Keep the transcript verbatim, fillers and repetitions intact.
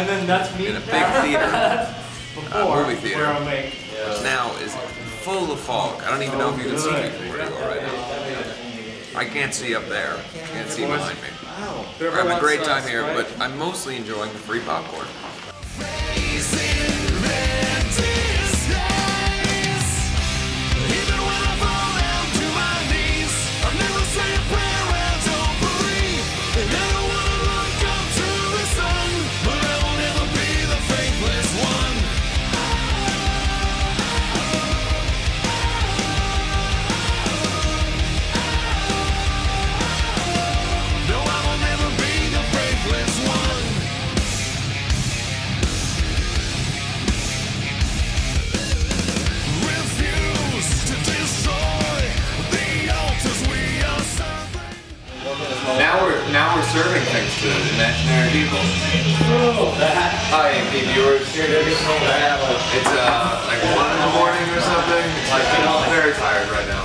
And then that's me in a big theater, a movie theater, make, which now is full of fog. I don't even know if you can see me from where you are right now. I can't see up there. I can't see behind me. We're having a great time here, but I'm mostly enjoying the free popcorn. Now we're now we're serving things to imaginary people. Hi, A P viewers. It's uh like one in the morning or something. Like I'm very tired right now.